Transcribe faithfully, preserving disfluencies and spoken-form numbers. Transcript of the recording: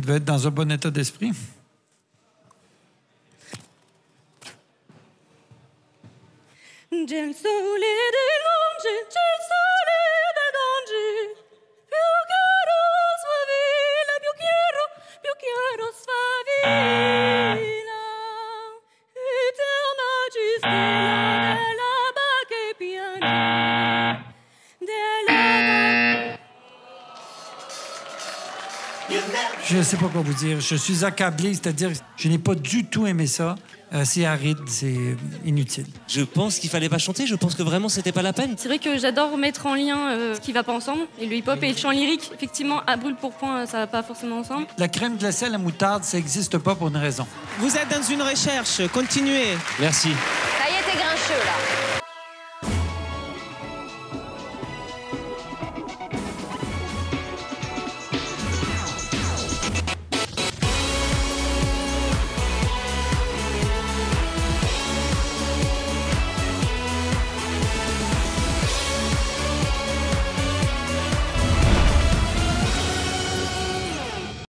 devait être dans un bon état d'esprit. C'è il sole del Monge, c'è il sole del Monge, più chiaro sfavilla, più chiaro, più chiaro sfavilla, eterna stella dell'alba che piange, dell'alba. Je ne sais pas quoi vous dire. Je suis accablé, c'est-à-dire je n'ai pas du tout aimé ça. Euh, c'est aride, c'est inutile. Je pense qu'il fallait pas chanter, je pense que vraiment c'était pas la peine. C'est vrai que j'adore mettre en lien euh, ce qui va pas ensemble, et le hip-hop et le chant lyrique, effectivement, à brûle pour point, ça va pas forcément ensemble. La crème glacée à la moutarde, ça n'existe pas pour une raison. Vous êtes dans une recherche, continuez. Merci. Ça y est, t'es grincheux, là.